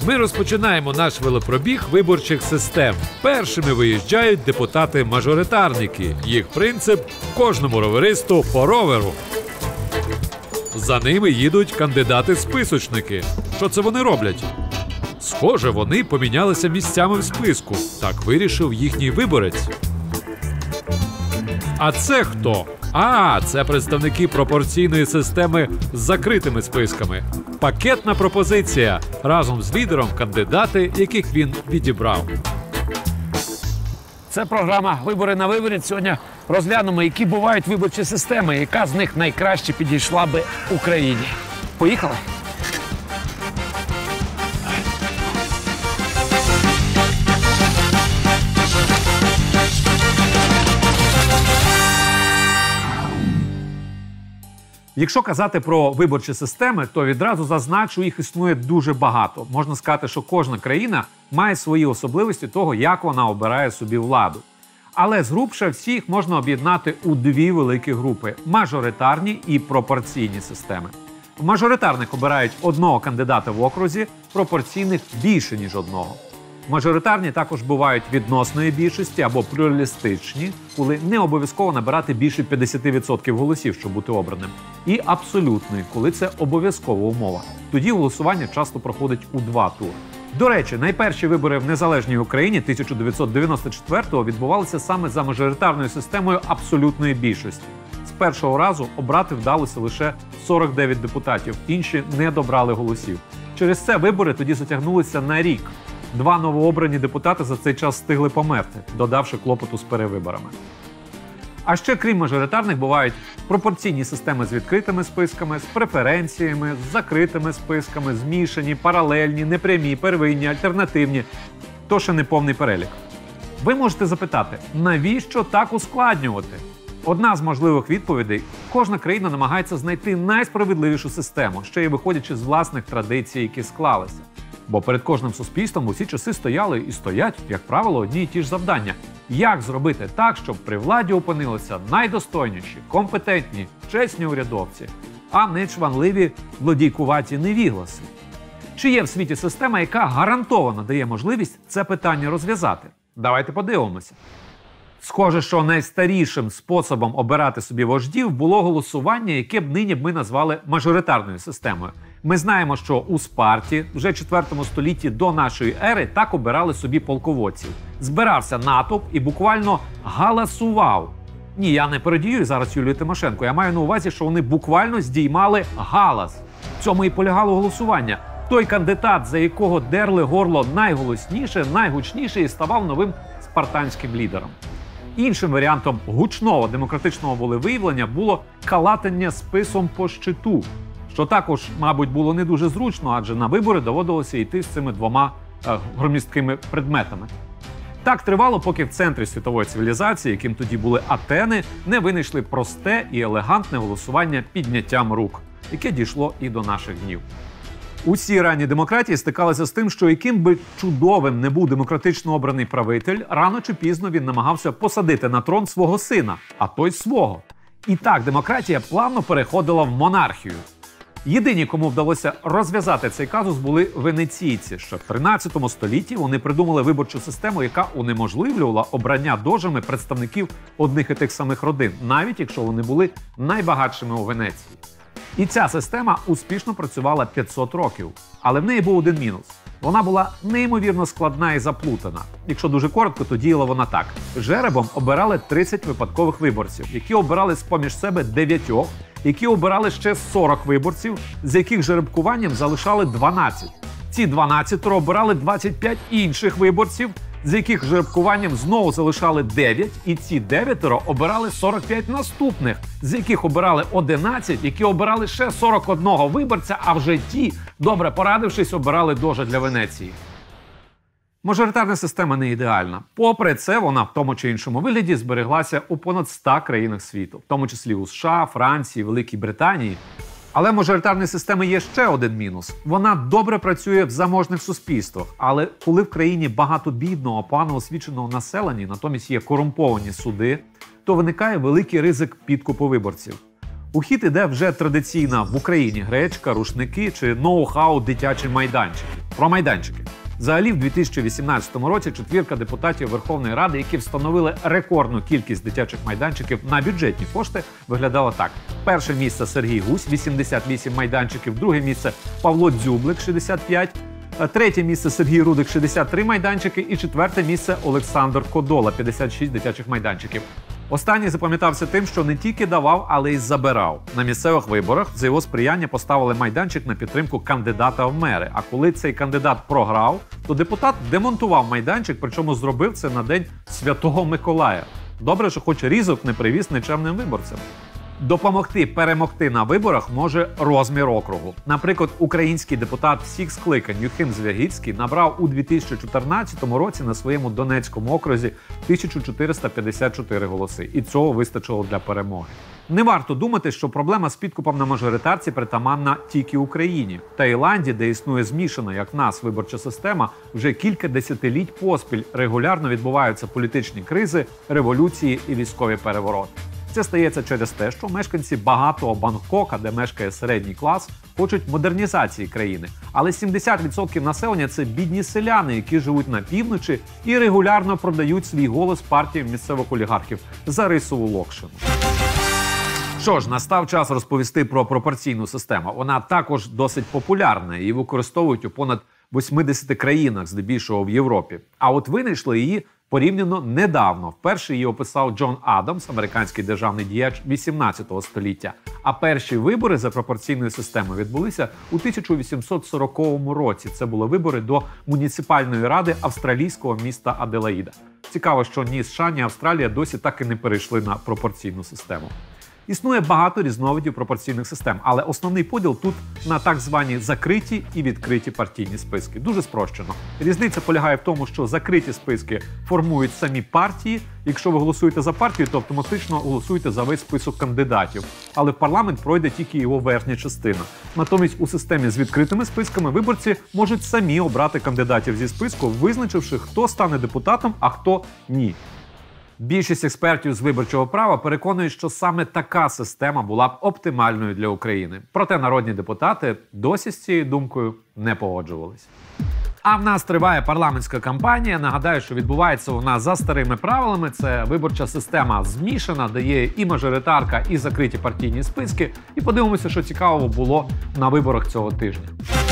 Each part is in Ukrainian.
Ми розпочинаємо наш велопробіг виборчих систем. Першими виїжджають депутати-мажоритарники. Їх принцип – кожному роверисту по роверу. За ними їдуть кандидати-списочники. Що це вони роблять? Схоже, вони помінялися місцями в списку. Так вирішив їхній виборець. А це хто? Це представники пропорційної системи з закритими списками. Пакетна пропозиція. Разом з лідером кандидати, яких він відібрав. Це програма «Вибори на виборі». Сьогодні розглянемо, які бувають виборчі системи, яка з них найкраще підійшла би Україні. Поїхали? Якщо казати про виборчі системи, то відразу зазначу, їх існує дуже багато. Можна сказати, що кожна країна має свої особливості того, як вона обирає собі владу. Але згрубше всі їх можна об'єднати у дві великі групи – мажоритарні і пропорційні системи. В мажоритарних обирають одного кандидата в окрузі, пропорційних – більше, ніж одного. Мажоритарні також бувають відносної більшості або плюралістичні, коли не обов'язково набирати більше 50% голосів, щоб бути обраним. І абсолютної, коли це обов'язкова умова. Тоді голосування часто проходить у два тури. До речі, найперші вибори в незалежній Україні 1994-го відбувалися саме за мажоритарною системою абсолютної більшості. З першого разу обрати вдалося лише 49 депутатів, інші не добрали голосів. Через це вибори тоді затягнулися на рік. Два новообрані депутати за цей час встигли померти, додавши клопоту з перевиборами. А ще, крім мажоритарних, бувають пропорційні системи з відкритими списками, з преференціями, з закритими списками, змішані, паралельні, непрямі, первинні, альтернативні. То ще не повний перелік. Ви можете запитати, навіщо так ускладнювати? Одна з можливих відповідей – кожна країна намагається знайти найсправедливішу систему, ще й виходячи з власних традицій, які склалися. Бо перед кожним суспільством усі часи стояли і стоять, як правило, одні і ті ж завдання. Як зробити так, щоб при владі опинилися найдостойніші, компетентні, чесні урядовці, а не чванливі, злодійкуваті невігласи? Чи є в світі система, яка гарантовано дає можливість це питання розв'язати? Давайте подивимося. Схоже, що найстарішим способом обирати собі вождів було голосування, яке б нині ми назвали мажоритарною системою. Ми знаємо, що у Спарті вже в 4 столітті до нашої ери так обирали собі полководців. Збирався натовп і буквально галасував. Ні, я не пародію зараз Юлію Тимошенко, я маю на увазі, що вони буквально здіймали галас. В цьому і полягало голосування. Той кандидат, за якого дерли горло найголосніше, найгучніше і ставав новим спартанським лідером. Іншим варіантом гучного демократичного волевиявлення було калатання списом по щиту, що також, мабуть, було не дуже зручно, адже на вибори доводилося йти з цими двома громісткими предметами. Так тривало, поки в центрі світової цивілізації, яким тоді були Атени, не винайшли просте і елегантне голосування підняттям рук, яке дійшло і до наших днів. Усі ранні демократії стикалися з тим, що яким би чудовим не був демократично обраний правитель, рано чи пізно він намагався посадити на трон свого сина, а той свого. І так демократія плавно переходила в монархію. Єдині, кому вдалося розв'язати цей казус, були венеційці. Ще в 13 столітті вони придумали виборчу систему, яка унеможливлювала обрання дожами представників одних і тих самих родин, навіть якщо вони були найбагатшими у Венеції. І ця система успішно працювала 500 років. Але в неї був один мінус. Вона була неймовірно складна і заплутана. Якщо дуже коротко, то діяла вона так. Жеребом обирали 30 випадкових виборців, які обирали з-поміж себе 9, які обирали ще 40 виборців, з яких жеребкуванням залишали 12. Ці 12 обирали 25 інших виборців, з яких жеребкуванням знову залишали 9, і ці 9 обирали 45 наступних, з яких обирали 11, які обирали ще 41 виборця, а вже ті, добре порадившись, обирали дожа для Венеції. Мажоритарна система не ідеальна. Попри це, вона в тому чи іншому вигляді збереглася у понад 100 країнах світу, в тому числі у США, Франції, Великій Британії. Але мажоритарної системи є ще один мінус. Вона добре працює в заможних суспільствах, але коли в країні багато бідного, погано освіченого населення, натомість є корумповані суди, то виникає великий ризик підкупу виборців. У хід іде вже традиційна в Україні гречка, рушники чи ноу-хау дитячі майданчики. Про майданчики. Взагалі, в 2018 році четвірка депутатів Верховної Ради, які встановили рекордну кількість дитячих майданчиків на бюджетні кошти, виглядало так. Перше місце Сергій Гусь – 88 майданчиків, друге місце Павло Дзюблик – 65, третє місце Сергій Рудик – 63 майданчики і четверте місце Олександр Кодола – 56 дитячих майданчиків. Останній запам'ятався тим, що не тільки давав, але й забирав. На місцевих виборах за його сприяння поставили майданчик на підтримку кандидата в мери. А коли цей кандидат програв, то депутат демонтував майданчик, причому зробив це на День Святого Миколая. Добре, що хоч різок не привіз нечемним виборцям. Допомогти перемогти на виборах може розмір округу. Наприклад, український депутат всіх скликань Юхим Звягільський набрав у 2014 році на своєму Донецькому окрузі 1454 голоси. І цього вистачило для перемоги. Не варто думати, що проблема з підкупом на мажоритарці притаманна тільки Україні. В Таїланді, де існує змішана, як в нас, виборча система, вже кілька десятиліть поспіль регулярно відбуваються політичні кризи, революції і військові перевороти. Це стається через те, що мешканці багатого Бангкока, де мешкає середній клас, хочуть модернізації країни. Але 70% населення – це бідні селяни, які живуть на півночі і регулярно продають свій голос партіям місцевих олігархів за рисову локшину. Що ж, настав час розповісти про пропорційну систему. Вона також досить популярна, її використовують у понад 80 країнах, здебільшого в Європі. А от винайшли її порівняно недавно. Вперше її описав Джон Адамс, американський державний діяч 18 століття. А перші вибори за пропорційною системою відбулися у 1840 році. Це були вибори до муніципальної ради австралійського міста Аделаїда. Цікаво, що ні США, ні Австралія досі так і не перейшли на пропорційну систему. Існує багато різновидів пропорційних систем, але основний поділ тут на так звані закриті і відкриті партійні списки. Дуже спрощено. Різниця полягає в тому, що закриті списки формують самі партії. Якщо ви голосуєте за партію, то автоматично голосуєте за весь список кандидатів. Але в парламент пройде тільки його верхня частина. Натомість у системі з відкритими списками виборці можуть самі обрати кандидатів зі списку, визначивши, хто стане депутатом, а хто ні. Більшість експертів з виборчого права переконують, що саме така система була б оптимальною для України. Проте народні депутати досі з цією думкою не погоджувалися. А в нас триває парламентська кампанія. Нагадаю, що відбувається вона за старими правилами. Це виборча система змішана, де є і мажоритарка, і закриті партійні списки. І подивимося, що цікавого було на виборах цього тижня.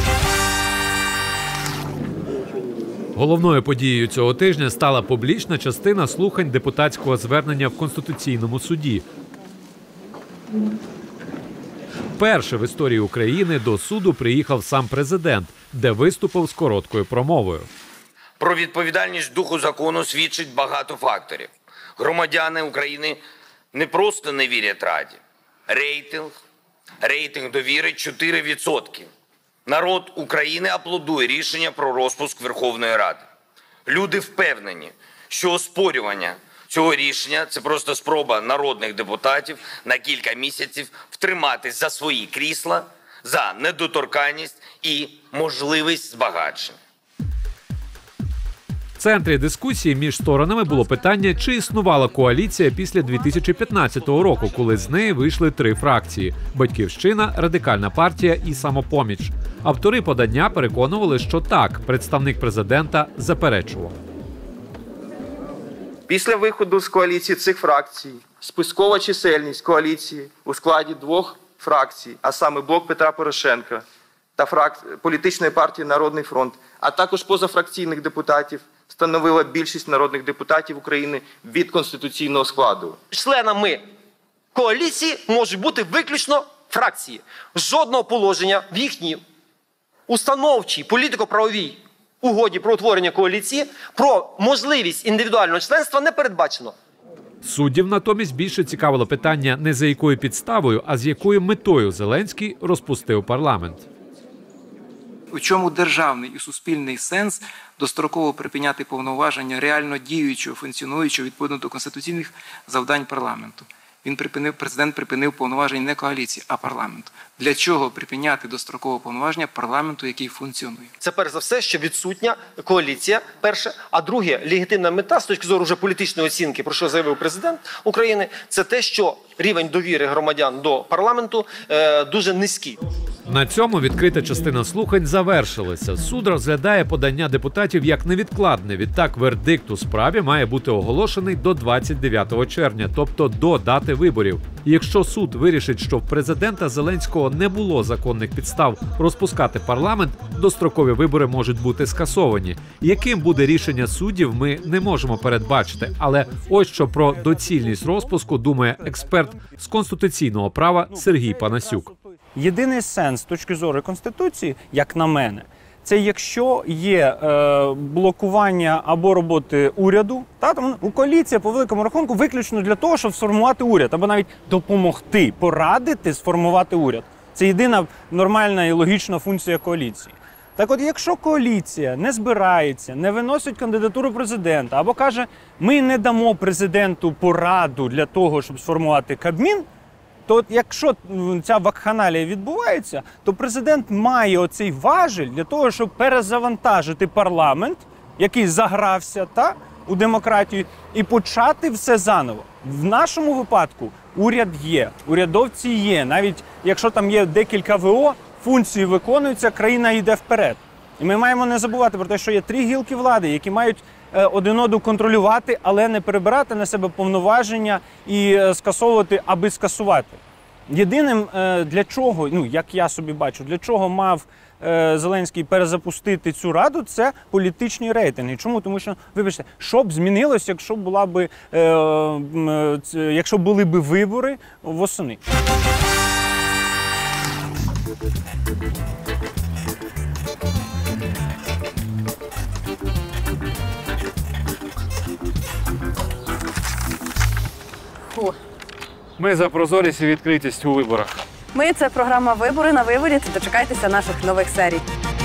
Головною подією цього тижня стала публічна частина слухань депутатського звернення в Конституційному суді. Вперше в історії України до суду приїхав сам президент, де виступив з короткою промовою. Про відповідальність духу закону свідчить багато факторів. Громадяни України не просто не вірять Раді. Рейтинг довіри 4%. Народ України аплодує рішення про розпуск Верховної Ради. Люди впевнені, що оспорювання цього рішення – це просто спроба народних депутатів на кілька місяців втриматись за свої крісла, за недоторканність і можливість збагачення. В центрі дискусії між сторонами було питання, чи існувала коаліція після 2015 року, коли з неї вийшли 3 фракції – «Батьківщина», «Радикальна партія» і «Самопоміч». Автори подання переконували, що так, представник президента заперечував. Після виходу з коаліції цих фракцій спискова чисельність коаліції у складі 2 фракцій, а саме «Блок Петра Порошенка» та політичної партії «Народний фронт», а також позафракційних депутатів, становила більшість народних депутатів України від конституційного складу. Членами коаліції можуть бути виключно фракції. Жодного положення в їхній установчій політико-правовій угоді про утворення коаліції про можливість індивідуального членства не передбачено. Суддів натомість більше цікавило питання не за якою підставою, а з якою метою Зеленський розпустив парламент. У чому державний і суспільний сенс достроково припиняти повноваження реально діючого, функціонуючого відповідно до конституційних завдань парламенту? президент припинив повноваження не коаліції, а парламенту. Для чого припиняти дострокове повноваження парламенту, який функціонує? Це перш за все, що відсутня коаліція, перше. А друге, легітимна мета з точки зору вже політичної оцінки, про що заявив президент України, це те, що рівень довіри громадян до парламенту дуже низький. На цьому відкрита частина слухань завершилася. Суд розглядає подання депутатів як невідкладне. Відтак, вердикт у справі має бути оголошений до 29 червня, тобто до дати виборів. І якщо суд вирішить, що в президента Зеленського не було законних підстав розпускати парламент, дострокові вибори можуть бути скасовані. Яким буде рішення суддів, ми не можемо передбачити. Але ось що про доцільність розпуску думає експерт з конституційного права Сергій Панасюк. Єдиний сенс з точки зору Конституції, як на мене, це якщо є блокування або роботи уряду, тому коаліція по великому рахунку виключно для того, щоб сформувати уряд, або навіть допомогти, порадити сформувати уряд. Це єдина нормальна і логічна функція коаліції. Так от, якщо коаліція не збирається, не виносить кандидатуру президента, або каже, ми не дамо президенту пораду для того, щоб сформувати Кабмін, то от якщо ця вакханалія відбувається, то президент має оцей важіль для того, щоб перезавантажити парламент, який загрався у демократію, і почати все заново. В нашому випадку уряд є, урядовці є. Навіть якщо там є декілька ВО, функції виконуються, країна йде вперед. І ми маємо не забувати про те, що є 3 гілки влади, які мають один одного контролювати, але не перебирати на себе повноваження і скасовувати, аби скасувати. Єдиним для чого, як я собі бачу, для чого мав Зеленський перезапустити цю раду, це політичні рейтинги. Чому? Тому що, вибачте, що б змінилося, якщо були б вибори восени? Ми за прозорість і відкритість у виборах. Це програма «Вибори на виборі». Дочекайтеся наших нових серій.